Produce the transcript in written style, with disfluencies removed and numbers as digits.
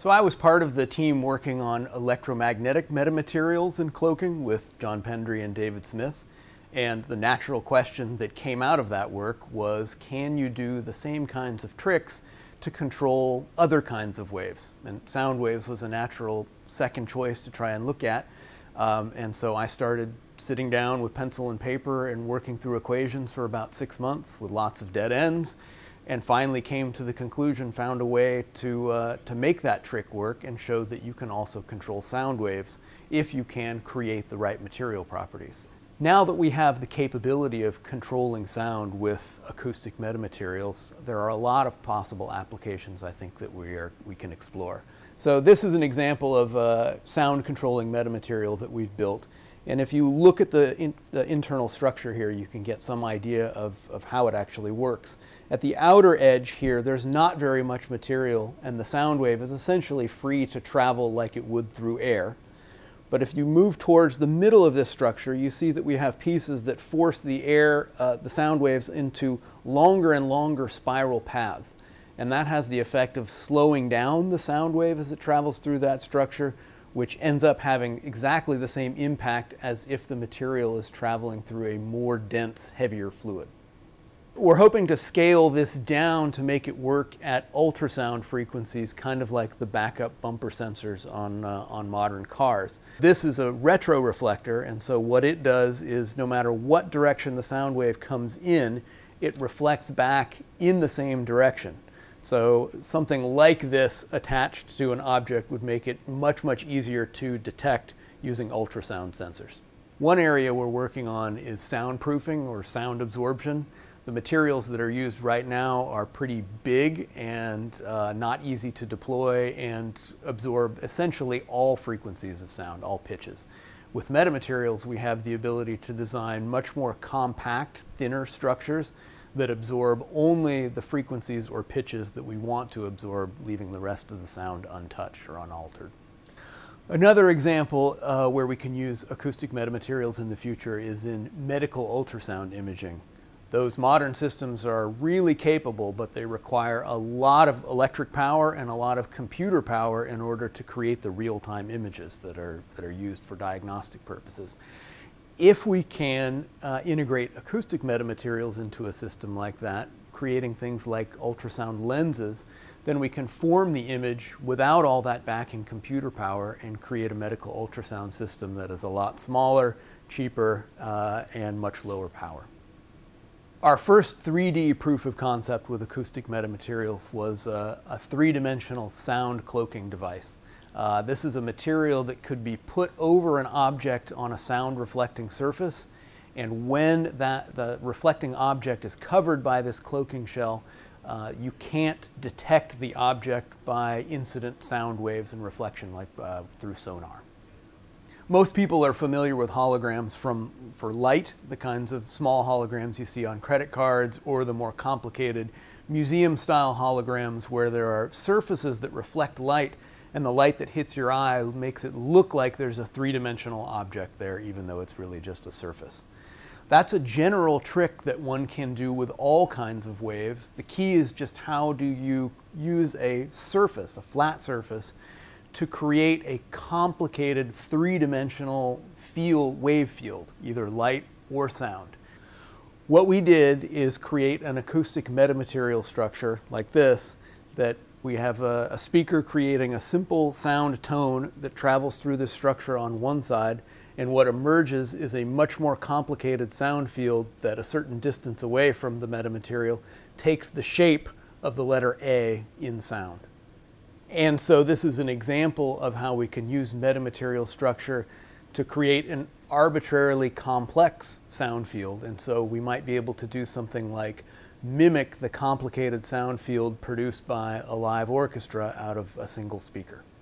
So I was part of the team working on electromagnetic metamaterials and cloaking with John Pendry and David Smith. And the natural question that came out of that work was, can you do the same kinds of tricks to control other kinds of waves? And sound waves was a natural second choice to try and look at. And so I started sitting down with pencil and paper and working through equations for about 6 months with lots of dead ends, and finally came to the conclusion, found a way to make that trick work, and showed that you can also control sound waves if you can create the right material properties. Now that we have the capability of controlling sound with acoustic metamaterials, there are a lot of possible applications I think that we can explore. So this is an example of a sound controlling metamaterial that we've built. And if you look at the internal structure here, you can get some idea of how it actually works. At the outer edge here, there's not very much material, and the sound wave is essentially free to travel like it would through air. But if you move towards the middle of this structure, you see that we have pieces that force the air, the sound waves, into longer and longer spiral paths. And that has the effect of slowing down the sound wave as it travels through that structure, which ends up having exactly the same impact as if the material is traveling through a more dense, heavier fluid. We're hoping to scale this down to make it work at ultrasound frequencies, kind of like the backup bumper sensors on modern cars. This is a retroreflector, and so what it does is no matter what direction the sound wave comes in, it reflects back in the same direction. So something like this attached to an object would make it much, much easier to detect using ultrasound sensors. One area we're working on is soundproofing or sound absorption. The materials that are used right now are pretty big and not easy to deploy and absorb essentially all frequencies of sound, all pitches. With metamaterials, we have the ability to design much more compact, thinner structures that absorb only the frequencies or pitches that we want to absorb, leaving the rest of the sound untouched or unaltered. Another example where we can use acoustic metamaterials in the future is in medical ultrasound imaging. Those modern systems are really capable, but they require a lot of electric power and a lot of computer power in order to create the real-time images that are used for diagnostic purposes. If we can integrate acoustic metamaterials into a system like that, creating things like ultrasound lenses, then we can form the image without all that backing computer power and create a medical ultrasound system that is a lot smaller, cheaper, and much lower power. Our first 3D proof of concept with acoustic metamaterials was a three-dimensional sound cloaking device. This is a material that could be put over an object on a sound reflecting surface, and when the reflecting object is covered by this cloaking shell, you can't detect the object by incident sound waves and reflection like through sonar. Most people are familiar with holograms for light, the kinds of small holograms you see on credit cards, or the more complicated museum-style holograms where there are surfaces that reflect light, and the light that hits your eye makes it look like there's a three-dimensional object there, even though it's really just a surface. That's a general trick that one can do with all kinds of waves. The key is just how do you use a surface, a flat surface, to create a complicated three-dimensional wave field, either light or sound. What we did is create an acoustic metamaterial structure like this, that we have a speaker creating a simple sound tone that travels through this structure on one side, and what emerges is a much more complicated sound field that a certain distance away from the metamaterial takes the shape of the letter A in sound. And so this is an example of how we can use metamaterial structure to create an arbitrarily complex sound field. And so we might be able to do something like mimic the complicated sound field produced by a live orchestra out of a single speaker.